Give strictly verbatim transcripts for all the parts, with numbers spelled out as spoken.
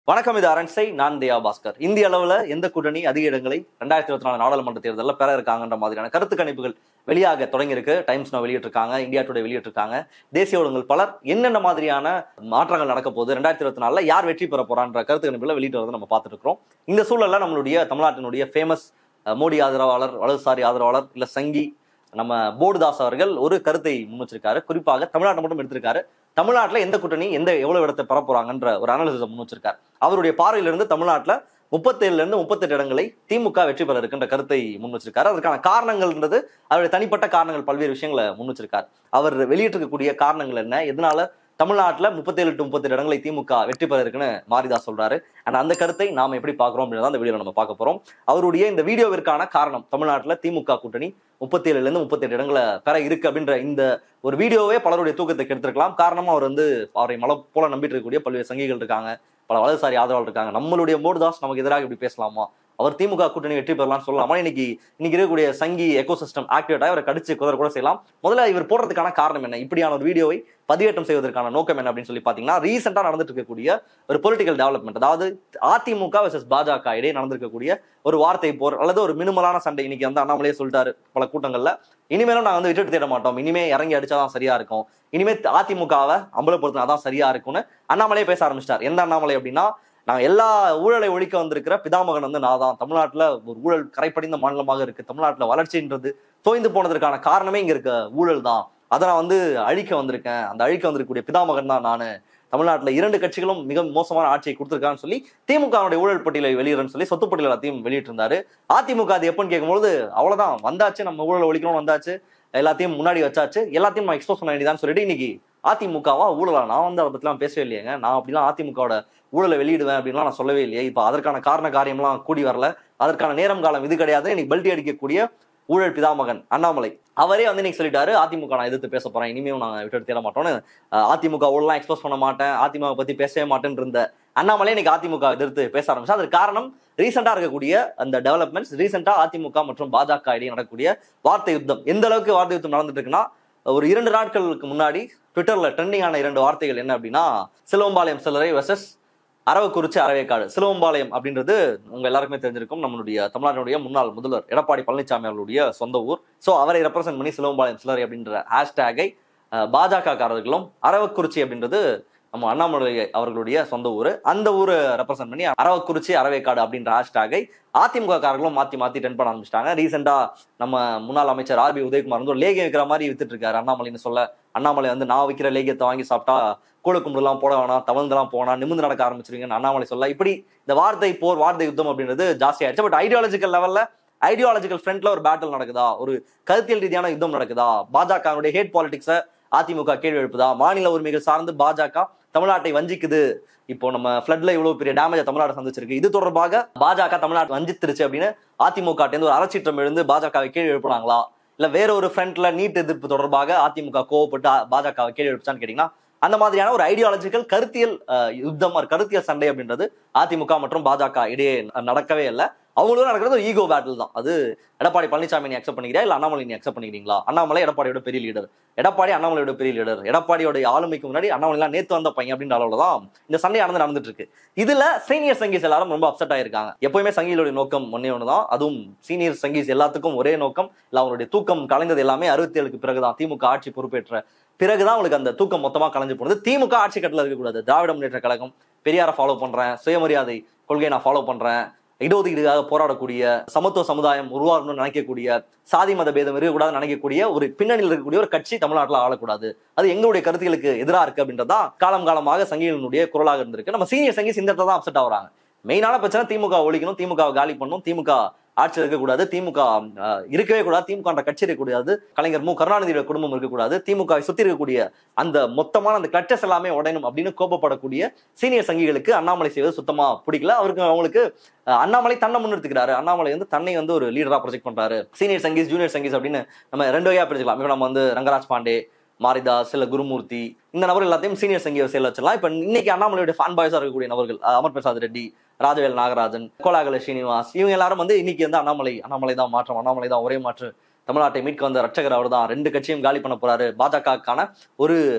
வணக்கம், இது அரண்சை. நான் தியா பாஸ்கர். இந்திய அளவுல எந்த கூட்டணி அதிக இடங்களை ரெண்டாயிரத்தி இருபத்தி நாலு நாடாளுமன்ற தேர்தலில் பெற இருக்காங்கன்ற மாதிரியான கருத்து கணிப்புகள் வெளியாக தொடங்கியிருக்கு. டைம்ஸ் நவ் வெளியிட்டிருக்காங்க, இந்தியா டுடே வெளியிட்டிருக்காங்க, தேசிய ஊடகங்கள் பலர் என்னென்ன மாதிரியான மாற்றங்கள் நடக்க போகுது, ரெண்டாயிரத்தி இருபத்தி நாலுல யார் வெற்றி பெற போறான்ற கருத்து கணிப்புகளை வெளியிட்டு வரதை நம்ம பார்த்துட்டு இருக்கிறோம். இந்த சூழல்ல நம்மளுடைய தமிழ்நாட்டினுடைய ஃபேமஸ் மோடி ஆதரவாளர், வலதுசாரி ஆதரவாளர் இல்ல சங்கி நம்ம போடுதாஸ் அவர்கள் ஒரு கருத்தை முன் வச்சிருக்காரு. குறிப்பாக தமிழ்நாட்டை மட்டும் எடுத்திருக்காரு. தமிழ்நாட்டில் எந்த கூட்டணி எந்த எவ்வளவு இடத்தை பெற போறாங்கன்ற ஒரு அனாலிசிஸ் முன் வச்சிருக்காரு. அவருடைய பார்வையிலிருந்து தமிழ்நாட்டில் முப்பத்தி ஏழுல இருந்து முப்பத்தி எட்டு இடங்களை திமுக வெற்றி பெற இருக்கின்ற கருத்தை முன் வச்சிருக்காரு. அதற்கான காரணங்கள்ன்றது அவருடைய தனிப்பட்ட காரணங்கள், பல்வேறு விஷயங்களை முன் வச்சிருக்காரு. அவர் வெளியிட்டிருக்கக்கூடிய காரணங்கள் என்ன, எதனால தமிழ்நாட்டில் முப்பத்தி ஏழு டு முப்பத்தி எட்டு இடங்களை திமுக வெற்றி பெற இருக்குன்னு மாரிதாஸ் சொல்றாரு. அண்ட் அந்த கருத்தை நாம எப்படி பாக்குறோம் அப்படின்றத அந்த வீடியோல நம்ம பார்க்க போறோம். அவருடைய இந்த வீடியோவிற்கான காரணம், தமிழ்நாட்டில் திமுக கூட்டணி முப்பத்தி ஏழுல இருந்து முப்பத்தி எட்டு இடங்களை பெற இருக்கு அப்படின்ற இந்த ஒரு வீடியோவே பலருடைய தூக்கத்தை கெடுத்திருக்கலாம். காரணமா அவர் வந்து அவரை மலை போல நம்பிட்டு இருக்கக்கூடிய பல்வேறு சங்கிகள் இருக்காங்க, பல வலதுசாரி ஆதரவாளர் இருக்காங்க. நம்மளுடைய மோடிதாஸ் நமக்கு எதிராக இப்படி பேசலாமா, அவர் திமுக கூட்டணி வெற்றி பெறலாம்னு சொல்லலாமா, இன்னைக்கு இன்னைக்கு இருக்கக்கூடிய சங்கி எக்கோசிஸ்டம் ஆக்டிவேட் ஆகி அவரை கடிச்சு குதிரை கூட செய்யலாம். முதல்ல இவர் போடுறதுக்கான காரணம் என்ன, இப்படியான ஒரு வீடியோவை பதிவேற்றம் செய்வதற்கான நோக்கம் என்ன அப்படின்னு சொல்லி பாத்தீங்கன்னா, ரீசெண்டா நடந்துட்டு இருக்கக்கூடிய ஒரு பொலிட்டிக்கல் டெவலப்மெண்ட், அதாவது அதிமுக வெர்சஸ் பாஜக இடையே நடந்திருக்கக்கூடிய ஒரு வார்த்தை போர் அல்லது ஒரு மினிமலான சண்டை. இன்னைக்கு வந்து அண்ணாமலையே சொல்லிட்டாரு பல கூட்டங்கள்ல, இனிமேலும் நாங்க வந்து விட்டுட்டு தேட மாட்டோம், இனிமே இறங்கி அடிச்சாதான் சரியா இருக்கும், இனிமே அதிமுகவை அம்பலப்படுத்தினாதான் சரியா இருக்கும்னு அண்ணாமலையே பேச ஆரம்பிச்சிட்டார். எந்த அண்ணாமலை அப்படின்னா, நாங்க எல்லா ஊழலை ஒழிக்க வந்திருக்கிற பிதாமகன் வந்து நான் தான், தமிழ்நாட்டுல ஒரு ஊழல் கரைப்படிந்த மாநிலமாக இருக்கு, தமிழ்நாட்டுல வளர்ச்சின்றது தோய்ந்து போனதற்கான காரணமே இங்க இருக்க ஊழல் தான், அதை நான் வந்து அழிக்க வந்திருக்கேன், அந்த அழிக்க வந்திருக்கக்கூடிய பிதாமகன் தான் நானு, தமிழ்நாட்டுல இரண்டு கட்சிகளும் மிக மோசமான ஆட்சியை கொடுத்திருக்கான்னு சொல்லி திமுகவுடைய ஊழல் பட்டியலை வெளியிடன்னு சொல்லி சொத்து பட்டியல் எல்லாத்தையும் வெளியிட்டு இருந்தாரு. அதிமுக அது எப்பன்னு கேட்கும்போது, அவ்வளவுதான் வந்தாச்சு, நம்ம ஊழல் ஒழிக்கணும்னு வந்தாச்சு, எல்லாத்தையும் முன்னாடி வச்சாச்சு, எல்லாத்தையும் நான் எக்ஸ்போஸ் பண்ண வேண்டியதான்னு சொல்லிட்டு இன்னைக்கு அதிமுகவா ஊழலா, நான் வந்து அதை பத்திலாம் பேசவே இல்லையேங்க, நான் அப்படிலாம் அதிமுகவோட ஊழலை வெளியிடுவேன் அப்படின்லாம் நான் சொல்லவே இல்லையே, இப்ப அதற்கான காரண காரியம்லாம் கூடி வரல, அதற்கான நேரம் காலம் இது கிடையாது, இன்னைக்கு பல்ட்டி அடிக்கக்கூடிய ஊழல் பிதாமகன் அண்ணாமலை அவரே வந்து இன்னைக்கு சொல்லிட்டாரு, அதிமுக நான் எதிர்த்து பேச போறேன், இனிமேல் நான் விட்டு தேட மாட்டோம்னு. அதிமுக ஊழலாம் எக்ஸ்போஸ் பண்ண மாட்டேன், அதிமுக பத்தி பேசவே மாட்டேன் இருந்த அண்ணாமலை இன்னைக்கு அதிமுக எதிர்த்து பேச ஆரம்பிச்சா. அதற்கு காரணம் ரீசெண்டா இருக்கக்கூடிய அந்த டெவலப்மெண்ட்ஸ், ரீசெண்டா அதிமுக மற்றும் பாஜக இடையே நடக்கக்கூடிய வார்த்தை யுத்தம். எந்த அளவுக்கு வார்த்தை யுத்தம் நடந்துட்டு இருக்குன்னா, ஒரு இரண்டு நாட்களுக்கு முன்னாடி ட்விட்டர்ல ட்ரெண்டிங் ஆன இரண்டு வார்த்தைகள் என்ன அப்படின்னா, சிலவம்பாளையம் சிலரை வெர்சஸ் அரவக்குறிச்சி அறவேக்காடு. சிலவம்பாளையம் அப்படின்றது உங்க எல்லாருக்குமே தெரிஞ்சிருக்கும், நம்மளுடைய தமிழ்நாட்டினுடைய முன்னாள் முதல்வர் எடப்பாடி பழனிசாமி அவர்களுடைய சொந்த ஊர். சோ அவரை ரெப்ரசென்ட் பண்ணி சிலவம்பாளையம் சிலரை அப்படின்ற ஹேஷ்டேகை பாஜக காரர்களும், அரவக்குறிச்சி அப்படின்றது நம்ம அண்ணாமலை அவர்களுடைய சொந்த ஊரு, அந்த ஊரை ரெப்ரசென்ட் பண்ணி அரவக்குறிச்சி அறவேக்காடு அப்படின்ற ஹேஷ்டேகை அதிமுக காரர்களும் மாத்தி மாத்தி டென் பண்ண ஆரம்பிச்சிட்டாங்க. ரீசெண்டா நம்ம முன்னாள் அமைச்சர் ஆர் பி உதயகுமார் வந்து ஒரு லேகியம் விற்கிற மாதிரி வித்துட்டு இருக்காரு அண்ணாமலைன்னு சொல்ல. அண்ணாமலை வந்து நான் விற்கிற லேகியத்தை வாங்கி சாப்பிட்டா கூழ கும்பிடலாம் போட வேணாம், தவழ்ந்தெல்லாம் போனா நிமிந்து நடக்க ஆரம்பிச்சிருவீங்கன்னு அண்ணாமலை சொல்ல. இப்படி இந்த வார்த்தை போர், வார்த்தை யுத்தம் அப்படின்றது ஜாஸ்தி ஆயிடுச்சு. பட் ஐடியாலஜிக்கல் லெவல்ல, ஐடியாலஜிக்கல் ஃப்ரண்ட்ல ஒரு பேட்டில் நடக்குதா, ஒரு கருத்தியல் ரீதியான யுத்தம் நடக்குதா, பாஜகவுடைய ஹேட் பாலிடிக்ஸை அதிமுக கேள்வி எழுப்புதா, மாநில உரிமைகள் சார்ந்து பாஜக தமிழ்நாட்டை வஞ்சிக்குது, இப்போ நம்ம ஃபிளட்ல இவ்வளவு பெரிய டேமேஜ் தமிழ்நாடு சந்திச்சிருக்கு, இது தொடர்பாக பாஜக தமிழ்நாடு வஞ்சித்திருச்சு அப்படின்னு அதிமுக ஒரு அறச்சீற்றம் எழுந்து பாஜகவை கேள்வி எழுப்புனாங்களா, இல்ல வேற ஒரு ஃப்ரண்ட்ல நீட் எதிர்ப்பு தொடர்பாக அதிமுக கோவப்பட்டு பாஜகவை கேள்வி எழுப்பிச்சான்னு கேட்டீங்கன்னா, அந்த மாதிரியான ஒரு ஐடியாலஜிக்கல் கருத்தியல் யுத்தம், கருத்தியல் சண்டை அப்படின்றது அதிமுக மற்றும் பாஜக இடையே நடக்கவே இல்லை. அவங்களும் நடக்கிறது ஒரு ஈகோ பேட்டில் தான். அது எடப்பாடி பழனிசாமி நீ அக்செப்ட் பண்ணிக்கிறா, இல்ல அண்ணாமலை நீ அக்செப்ட் பண்ணிக்கிறீங்களா, அண்ணாமலை எடப்பாடியோட பெரிய லீடர், எடப்பாடி அண்ணாமலையோட பெரிய லீடர், எடப்பாடியோட ஆளுமைக்கு முன்னாடி அண்ணாமலை எல்லாம் நேத்து வந்த பையன் அப்படின்ற அளவுல தான் இந்த சண்டை நடந்து நடந்துட்டு இருக்கு. இதுல சீனியர் சங்கீஸ் எல்லாரும் ரொம்ப அப்செட் ஆயிருக்காங்க. எப்பவுமே சங்கிகளுடைய நோக்கம் ஒன்னே ஒண்ணுதான், அதுவும் சீனியர் சங்கீஸ் எல்லாத்துக்கும் ஒரே நோக்கம், இல்ல அவங்களுடைய தூக்கம் கலைந்தது எல்லாமே அறுபத்தி ஏழுக்கு பிறகுதான், திமுக ஆட்சி பொறுப்பேற்ற பிறகுதான் உங்களுக்கு அந்த தூக்கம் மொத்தமா கலைஞ்சு போனது. திமுக ஆட்சி கட்டல இருக்கக்கூடாது, திராவிட முன்னேற்ற கழகம், பெரியாரை ஃபாலோ பண்றேன், சுயமரியாதை கொள்கையை நான் ஃபாலோ பண்றேன், இடஒதுக்கீடுக்காக போராடக்கூடிய, சமத்துவ சமுதாயம் உருவாகணும்னு நினைக்கக்கூடிய, சாதி மத பேதம் இருக்கக்கூடாது நினைக்கக்கூடிய ஒரு பின்னணியில் இருக்கக்கூடிய ஒரு கட்சி தமிழ்நாட்டில் ஆளக்கூடாது, அது எங்களுடைய கருத்துக்களுக்கு எதிராக இருக்கு அப்படின்றதான் காலம் காலமாக சங்கிகளுடைய குரலாக இருந்திருக்கு. நம்ம சீனியர் சங்கீஸ் இந்த இடத்துல தான் அப்செட் ஆகுறாங்க. மெயினான பிரச்சனை திமுக ஒழிக்கணும், திமுக காலி பண்ணணும், திமுக ஆட்சி இருக்கக்கூடாது, திமுக இருக்கவே கூடாது, திமுக கட்சி இருக்கக்கூடாது, கலைஞர் மு கருணாநிதியோட குடும்பம் இருக்கக்கூடாது, திமுக சுத்தி இருக்கக்கூடிய அந்த மொத்தமான அந்த கிளச்சஸ் எல்லாமே உடையணும் அப்படின்னு கோபப்படக்கூடிய சீனியர் சங்கிகளுக்கு அண்ணாமலை செய்வது சுத்தமா பிடிக்கல. அவருக்கு அவங்களுக்கு அண்ணாமலை தன்னை முன்னெடுத்துக்கிறாரு, அண்ணாமலை வந்து தன்னை வந்து ஒரு லீடரா ப்ரொஜெக்ட் பண்றாரு. சீனியர் சங்கீஸ், ஜூனியர் சங்கீஸ் அப்படின்னு நம்ம ரெண்டு வகையா பிரிச்சுக்கலாம். இப்போ நம்ம வந்து ரங்கராஜ் பாண்டே, மாரிதாஸ், இல்ல குருமூர்த்தி, இந்த நபர்கள் எல்லாத்தையும் சீனியர் சங்கி வரிசையில் வச்சிடலாம். இப்ப இன்னைக்கு அண்ணாமலையுடைய ஃபேன் பாய்ஸா இருக்கக்கூடிய நபர்கள் அமர் பிரசாத் ரெட்டி, ராஜவேல் நாகராஜன், கோலாகல ஸ்ரீனிவாஸ், இவங்க எல்லாரும் வந்து இன்னைக்கு வந்து அண்ணாமலை அண்ணாமலை தான் மாற்றம், அண்ணாமலை தான் ஒரே மாற்று, தமிழ்நாட்டை மீட்க வந்த ரட்சகர் அவர் தான், ரெண்டு கட்சியும் காலி பண்ண போறாரு, பாஜகவுக்கான ஒரு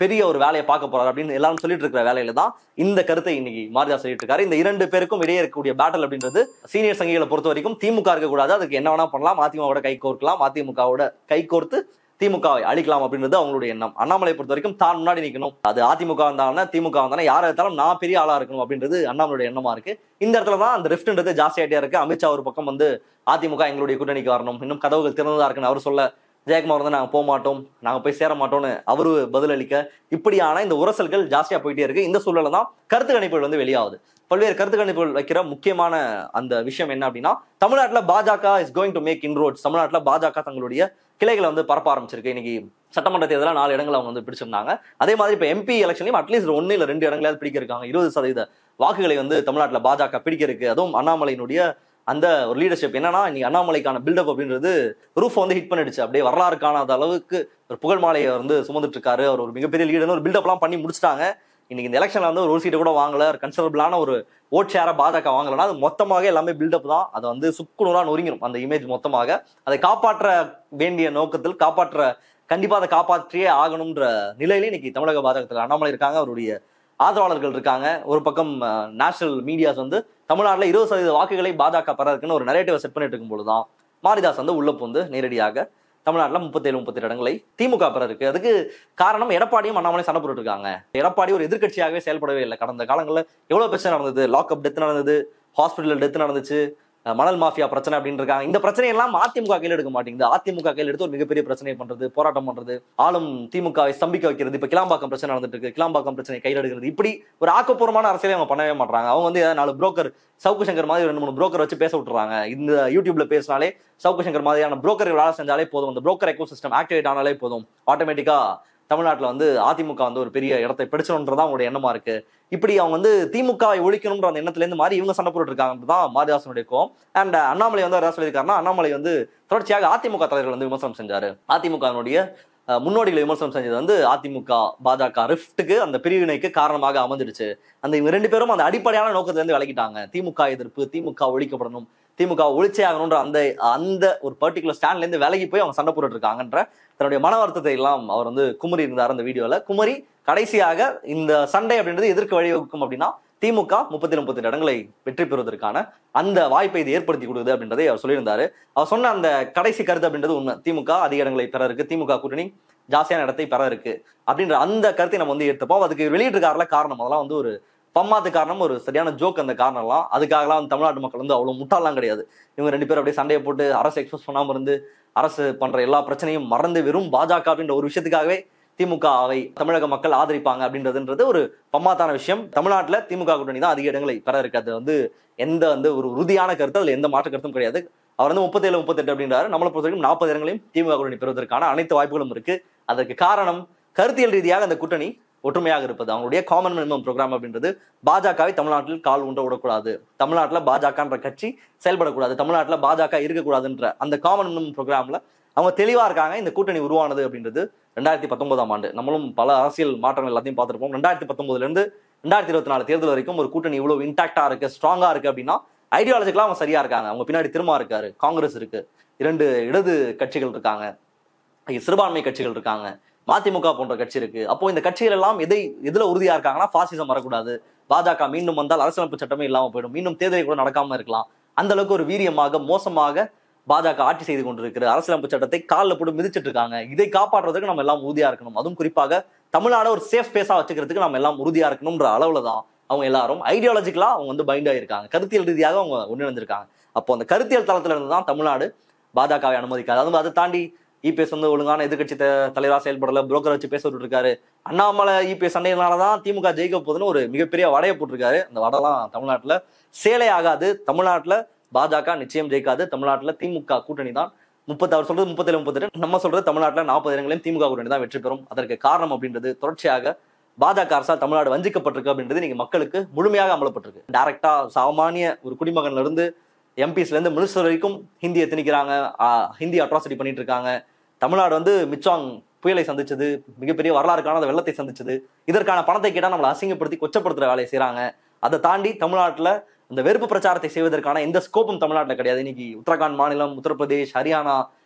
பெரிய ஒரு வேலையை பார்க்க போறாரு அப்படின்னு எல்லாரும் சொல்லிட்டு இருக்கிற வேலையில தான் இந்த கருத்தை இன்னைக்கு மாரிதாஸ் சொல்லிட்டு இருக்காரு. இந்த இரண்டு பேருக்கும் இடையே இருக்கக்கூடிய பேட்டல் அப்படின்றது சீனியர் சங்கிகளை பொறுத்த வரைக்கும் திமுக இருக்கக்கூடாது, அதுக்கு என்ன வேணா பண்ணலாம், அதிமுகவோட கை கோர்க்கலாம், அதிமுகவோட கை கோர்த்து திமுகவை அழிக்கலாம் அப்படின்றது அவங்களுடைய எண்ணம். அண்ணாமலை பொறுத்த வரைக்கும் தான் முன்னாடி நிற்கணும், அது அதிமுக வந்தாலும் திமுக வந்தாலும் யாரை எடுத்தாலும் நான் பெரிய ஆளா இருக்கணும் அப்படின்றது அண்ணாமலையோட எண்ணமா இருக்கு. இந்த இடத்துல தான் அந்த ரிஃப்ட்ன்றது ஜாஸ்தியாட்டியா இருக்கு. அமித்ஷா ஒரு பக்கம் வந்து அதிமுக எங்களுடைய கூட்டணிக்கு வரணும், இன்னும் கதவுகள் திறந்ததா இருக்குன்னு அவர் சொல்ல, ஜெயக்குமார் வந்து நாங்க போக மாட்டோம், நாங்க போய் சேர மாட்டோம்னு அவரு பதிலளிக்க, இப்படியான இந்த உரசல்கள் ஜாஸ்தியா போயிட்டே இருக்கு. இந்த சூழல தான் கருத்து கணிப்புகள் வந்து வெளியாகுது. பல்வேறு கருத்து கணிப்புகள் வைக்கிற முக்கியமான அந்த விஷயம் என்ன அப்படின்னா, தமிழ்நாட்டுல பாஜக is going to make inroads. தமிழ்நாட்டுல பாஜக தங்களுடைய கிளைகளை வந்து பரப்ப ஆரம்பிச்சிருக்கு. இன்னைக்கு சட்டமன்ற தேர்தலில் நாலு இடங்கள் அவங்க வந்து பிடிச்சிருந்தாங்க. அதே மாதிரி இப்ப எம்பி எலெக்ஷன்லயும் அட்லீஸ்ட் ஒன்னு இல்ல ரெண்டு இடங்களாவது பிடிக்க இருக்காங்க. இருபது சதவீத வாக்குகளை வந்து தமிழ்நாட்டுல பாஜக பிடிக்க இருக்கு. அதுவும் அண்ணாமலையினுடைய அந்த ஒரு லீடர்ஷிப் என்னன்னா, இன்னைக்கு அண்ணாமலைக்கான பில்டப் அப்படின்றது ரூஃப் வந்து ஹிட் பண்ணிடுச்சு. அப்படியே வரலாறு காணாத அளவுக்கு ஒரு புகழ் மாலையை வந்து சுமந்துட்டு இருக்காரு. அவர் ஒரு மிகப்பெரிய லீடர்னு ஒரு பில்டப் எல்லாம் பண்ணி முடிச்சிட்டாங்க. இன்னைக்கு இந்த எலெக்ஷன்ல வந்து ஒரு சீட்டை கூட வாங்கல, கன்சிடரபிளான ஒரு ஓட் ஷேரை பாஜக வாங்கலன்னா அது மொத்தமாக எல்லாமே பில்டப் தான். அதை வந்து சுக்குநூறா நொறுங்கிடும் அந்த இமேஜ் மொத்தமாக. அதை காப்பாற்ற வேண்டிய நோக்கத்தில் காப்பாற்ற கண்டிப்பா அதை காப்பாற்றியே ஆகணும்ன்ற நிலையில இன்னைக்கு தமிழக பாஜகத்தில் அண்ணாமலை இருக்காங்க, அவருடைய ஆதரவாளர்கள் இருக்காங்க. ஒரு பக்கம் நேஷனல் மீடியாஸ் வந்து தமிழ்நாட்டில் இருபது சதவீத வாக்குகளை பாஜக பெற இருக்குன்னு ஒரு நரேட்டிவ் செட் பண்ணிட்டு இருக்கும் பொழுதுதான் மாரிதாஸ் வந்து உள்ள வந்து நேரடியாக தமிழ்நாட்டில் முப்பத்தேழு முப்பத்தெட்டு இடங்களை திமுக பெற இருக்கு. அதுக்கு காரணம் எடப்பாடியும் அண்ணாமலை சண்டை போட்டு இருக்காங்க. எடப்பாடி ஒரு எதிர்கட்சியாகவே செயல்படவே இல்லை. கடந்த காலங்களில் எவ்வளவு பிரச்சனை நடந்தது, லாக்அப் டெத் நடந்தது, ஹாஸ்பிட்டல் டெத் நடந்துச்சு, மணல் மாஃபியா பிரச்சனை அப்படின்னு இருக்காங்க. இந்த பிரச்சனை எல்லாம் அதிமுக கையில் எடுக்க மாட்டேங்குது. அதிமுக கையில் எடுத்து ஒரு மிகப்பெரிய பிரச்சனை பண்றது, போராட்டம் பண்றது, ஆளும் திமுகவை ஸ்தம்பிக்க வைக்கிறது. இப்ப கிளாம்பாக்கம் பிரச்சனை நடந்துட்டு இருக்கு, கிளாம்பாக்கம் பிரச்சனை கையில் எடுக்கிறது, இப்படி ஒரு ஆக்கப்பூர்வமான அரசியலை அவங்க பண்ணவே மாட்டாங்க. அவங்க வந்து நாலு புரோக்கர் சவுக்கு சங்கர் மாதிரி ரெண்டு மூணு புரோக்கர் வச்சு பேச விட்டுறாங்க. இந்த யூடியூப்ல பேசினாலே சவுக்கு சங்கர் மாதிரியான புரோக்கர்கள் வேலை செஞ்சாலே போதும், அந்த புரோக்கர் எக்கோ சிஸ்டம் ஆக்டிவேட் ஆனாலே போதும், ஆட்டோமேட்டிக்கா தமிழ்நாட்டில் வந்து அதிமுக வந்து ஒரு பெரிய இடத்தை பிடிச்சணுன்றதான் அவங்களுடைய எண்ணமா இருக்கு. இப்படி அவங்க வந்து திமுகவை ஒழிக்கணும்ன்ற அந்த எண்ணத்துல இருந்து மாதிரி இவங்க சண்டை போட்டு இருக்காங்கன்றதான் மாரிதாசனுடைய கோவம். அண்ட் அண்ணாமலை வந்து என்ன சொல்லியிருக்காருன்னா, அண்ணாமலை வந்து தொடர்ச்சியாக அதிமுக தலைவர்கள் வந்து விமர்சனம் செஞ்சாரு. அதிமுகவினுடைய முன்னோடிகளை விமர்சனம் செஞ்சது வந்து அதிமுக பாஜக ரிஃப்ட்டுக்கு அந்த பிரிவினைக்கு காரணமாக அமைஞ்சிடுச்சு. அந்த இவங்க ரெண்டு பேரும் அந்த அடிப்படையான நோக்கத்துல இருந்து விலகிட்டாங்க. திமுக எதிர்ப்பு, திமுக ஒழிக்கப்படணும், திமுக ஒழிச்சே ஆகணும்ன்ற அந்த அந்த ஒரு பர்டிகுலர் ஸ்டாண்ட்ல இருந்து விலகி போய் அவங்க சண்டை போட்டு இருக்காங்கன்ற தன்னுடைய மன வருத்தத்தை எல்லாம் அவர் வந்து குமரி இருந்தார் அந்த வீடியோல. குமரி கடைசியாக இந்த சண்டை அப்படின்றது எதற்கு வழிவகுக்கும் அப்படின்னா, திமுக முப்பத்தி முப்பத்தி இடங்களை வெற்றி பெறுவதற்கான அந்த வாய்ப்பை இது ஏற்படுத்தி கொடுக்குது அப்படின்றதை அவர் சொல்லியிருந்தாரு. அவர் சொன்ன அந்த கடைசி கருத்து அப்படின்றது உண்மை. திமுக அதிக இடங்களை பெற இருக்கு, திமுக கூட்டணி ஜாஸ்தியான இடத்தை பெற இருக்கு அப்படின்ற அந்த கருத்தை நம்ம வந்து எடுத்துப்போம். அதுக்கு வெளியிட்டிருக்காருல காரணம், அதெல்லாம் வந்து ஒரு பம்மாத்து காரணம், ஒரு சரியான ஜோக். அந்த காரணம்லாம் அதுக்காகலாம் வந்து தமிழ்நாட்டு மக்கள் வந்து அவ்வளவு முட்டாள்லாம் கிடையாது. இவங்க ரெண்டு பேரும் அப்படியே சண்டையை போட்டு அரசு எக்ஸ்போஸ் பண்ணாம இருந்து அரசு பண்ற எல்லா பிரச்சனையும் மறந்து வெறும் பாஜக அப்படின்ற ஒரு விஷயத்துக்காகவே திமுகவை தமிழக மக்கள் ஆதரிப்பாங்க அப்படின்றதுன்றது ஒரு பம்மாத்தான விஷயம். தமிழ்நாட்டுல திமுக கூட்டணி தான் அதிக இடங்களை பெற இருக்கு. அது வந்து எந்த வந்து ஒரு உறுதியான கருத்து, அதுல எந்த மாற்று கருத்தும் கிடையாது. அவர் வந்து முப்பத்தேழு முப்பத்தெட்டு அப்படின்றாரு. நம்மளை பொறுத்த வரைக்கும் நாற்பது இடங்களையும் திமுக கூட்டணி பெறுவதற்கான அனைத்து வாய்ப்புகளும் இருக்கு. அதற்கு காரணம் கருத்தியல் ரீதியாக அந்த கூட்டணி ஒற்றுமையாக இருப்பது. அவங்களுடைய காமன் மினிமம் ப்ரோக்ராம் அப்படின்றது பாஜகவை தமிழ்நாட்டில் கால் ஊன்ற விடக்கூடாது, தமிழ்நாட்டுல பாஜகன்ற கட்சி செயல்படக்கூடாது, தமிழ்நாட்டுல பாஜக இருக்கக்கூடாதுன்ற அந்த காமன் மினிமம் ப்ரோக்ராம்ல அவங்க தெளிவா இருக்காங்க. இந்த கூட்டணி உருவானது அப்படின்றது ரெண்டாயிரத்தி பத்தொன்பதாம் ஆண்டு. நம்மளும் பல அரசியல் மாற்றங்கள் எல்லாத்தையும் பார்த்துருப்போம். ரெண்டாயிரத்தி பத்தொன்பதுல இருந்து ரெண்டாயிரத்தி இருபத்தி நாலு தேர்தல் வரைக்கும் ஒரு கூட்டணி இவ்வளவு இன்டாக்டா இருக்கு, ஸ்ட்ராங்கா இருக்கு அப்படின்னா ஐடியாலஜிக்கெல்லாம் அவங்க சரியா இருக்காங்க. அவங்க பின்னாடி திரும்ப இருக்காரு, காங்கிரஸ் இருக்கு, இரண்டு இடது கட்சிகள் இருக்காங்க, சிறுபான்மை கட்சிகள் இருக்காங்க, மதிமுக போன்ற கட்சி இருக்கு. அப்போ இந்த கட்சிகள் எல்லாம் எதை எதுல உறுதியா இருக்காங்கன்னா, பாசிசம் வரக்கூடாது, பாஜக மீண்டும் வந்தால் அரசியலமைப்பு சட்டமே இல்லாம போயிடும், மீண்டும் தேர்தலை கூட நடக்காம இருக்கலாம், அந்த அளவுக்கு ஒரு வீரியமாக மோசமாக பாஜக ஆட்சி செய்து கொண்டிருக்கிற அரசியலமைப்பு சட்டத்தை காலில் போட்டு மிதிச்சிட்டு இருக்காங்க. இதை காப்பாற்றுறதுக்கு நம்ம எல்லாம் உறுதியா இருக்கணும். அதுவும் குறிப்பாக தமிழ்நாடு ஒரு சேஃப் ஸ்பேஸா வச்சுக்கிறதுக்கு நம்ம எல்லாம் உறுதியா இருக்கணும்ன்ற அளவுல தான் அவங்க எல்லாரும் ஐடியாலஜிக்கலா அவங்க வந்து பைண்ட் ஆயிருக்காங்க, கருத்தியல் ரீதியாக அவங்க ஒன்றிணைந்திருக்காங்க. அப்போ அந்த கருத்தியல் தளத்துல இருந்து தான் தமிழ்நாடு பாஜகவை அனுமதிக்காது. அதுவும் அதை தாண்டி இபிஎஸ் வந்து ஒழுங்கான எதிர்கட்சி தலைவராக செயல்படல, புரோக்கர் வச்சு பேச விட்டு இருக்காரு. அண்ணாமலை இபிஎஸ் சண்டையினாலதான் திமுக ஜெயிக்க போகுதுன்னு ஒரு மிகப்பெரிய வடையை போட்டிருக்காரு. அந்த வடைலாம் தமிழ்நாட்டுல சேலை ஆகாது. தமிழ்நாட்டுல பாஜக நிச்சயம் ஜெயிக்காது. தமிழ்நாட்டுல திமுக கூட்டணி தான் முப்பத்தி அவர் சொல்றது முப்பத்தேழு முப்பத்தெட்டு, நம்ம சொல்றது தமிழ்நாட்டுல நாற்பது இடங்களையும் திமுக கூட்டணி தான் வெற்றி பெறும். அதற்கு காரணம் அப்படின்றது தொடர்ச்சியாக பாஜக அரசால் தமிழ்நாடு வஞ்சிக்கப்பட்டிருக்கு அப்படின்றது நீங்க மக்களுக்கு முழுமையாக அமலப்பட்டிருக்கு. டைரக்டா சாமானிய ஒரு குடிமகன்ல இருந்து எம்பிஸ்ல இருந்து மினிஸ்டர் வரைக்கும் ஹிந்தியை திணிக்கிறாங்க, ஹிந்தி அட்ராசிட்டி பண்ணிட்டு இருக்காங்க. தமிழ்நாடு வந்து மிச்சாங் புயலை சந்திச்சது, மிகப்பெரிய வரலாறு காணாத வெள்ளத்தை சந்திச்சது. இதற்கான பணத்தை கேட்டா நம்மளை அசிங்கப்படுத்தி கொச்சப்படுத்துற வேலையை செய்யறாங்க. அதை தாண்டி தமிழ்நாட்டுல இந்த வெறுப்பு பிரச்சாரத்தை செய்வதற்கான எந்த ஸ்கோப்பும் தமிழ்நாட்டில் கிடையாது. இன்னைக்கு உத்தரகாண்ட் மாநிலம், உத்தரப்பிரதேஷ், ஹரியானா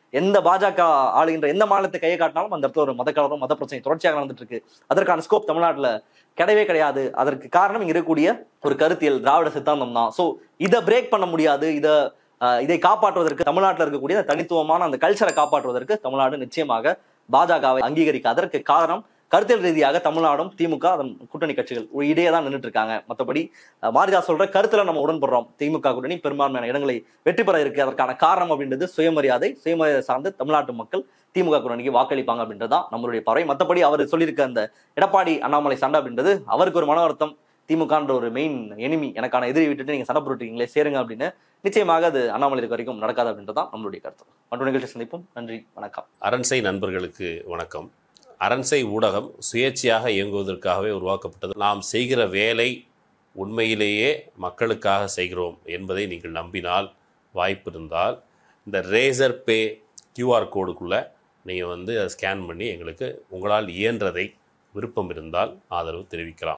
எந்த பாஜக ஆளுகின்ற எந்த மாநிலத்தை கையை காட்டினாலும் அந்த இடத்துல ஒரு மத கலவரம் மத பிரச்சனை தொடர்ச்சியாக நடந்துட்டு இருக்கு. அதற்கான ஸ்கோப் தமிழ்நாட்டில் கிடையவே கிடையாது. அதற்கு காரணம் இங்க இருக்கக்கூடிய ஒரு கருத்தியல் திராவிட சித்தாந்தம் தான். ஸோ இதை பிரேக் பண்ண முடியாது. இதை இதை காப்பாற்றுவதற்கு தமிழ்நாட்டில் இருக்கக்கூடிய தனித்துவமான அந்த கல்ச்சரை காப்பாற்றுவதற்கு தமிழ்நாடு நிச்சயமாக பாஜகவை அங்கீகரிக்க. அதற்கு காரணம் கருத்தியல் ரீதியாக தமிழ்நாடும் திமுக அதன் கூட்டணி கட்சிகள் இடையே தான் நின்றுட்டு இருக்காங்க. மற்றபடி மாரிதாஸ் சொல்ற கருத்துல நம்ம உடன்படுறோம். திமுக கூட்டணி பெரும்பான்மையான இடங்களை வெற்றி பெற இருக்கு. அதற்கான காரணம் அப்படின்றது சுயமரியாதை. சுயமரியாதை சார்ந்து தமிழ்நாட்டு மக்கள் திமுக கூட்டணிக்கு வாக்களிப்பாங்க அப்படின்றதான் நம்மளுடைய பார்வை. மற்றபடி அவர் சொல்லியிருக்க அந்த எடப்பாடி அண்ணாமலை சண்டை அப்படின்றது அவருக்கு ஒரு மன வருத்தம். திமுகன்ற ஒரு மெயின் எனிமி, எனக்கான எதிரி விட்டுட்டு நீங்க சண்டை போட்டுருக்கீங்களே சேருங்க அப்படின்னு. நிச்சயமாக அது அண்ணாமலை இருக்க வரைக்கும் நடக்காது அப்படின்றதான் நம்மளுடைய கருத்து. மற்றொரு நிகழ்ச்சி சந்திப்போம். நன்றி, வணக்கம். அரண்சை நண்பர்களுக்கு வணக்கம். அரண்சை ஊடகம் சுயேட்சையாக இயங்குவதற்காகவே உருவாக்கப்பட்டது. நாம் செய்கிற வேலை உண்மையிலேயே மக்களுக்காக செய்கிறோம் என்பதை நீங்கள் நம்பினால், வாய்ப்பு இருந்தால் இந்த ரேசர் பே கியூஆர் கோடுக்குள்ளே நீங்கள் வந்து அதை ஸ்கேன் பண்ணி எங்களுக்கு உங்களால் இயன்றதை விருப்பம் இருந்தால் ஆதரவு தெரிவிக்கலாம்.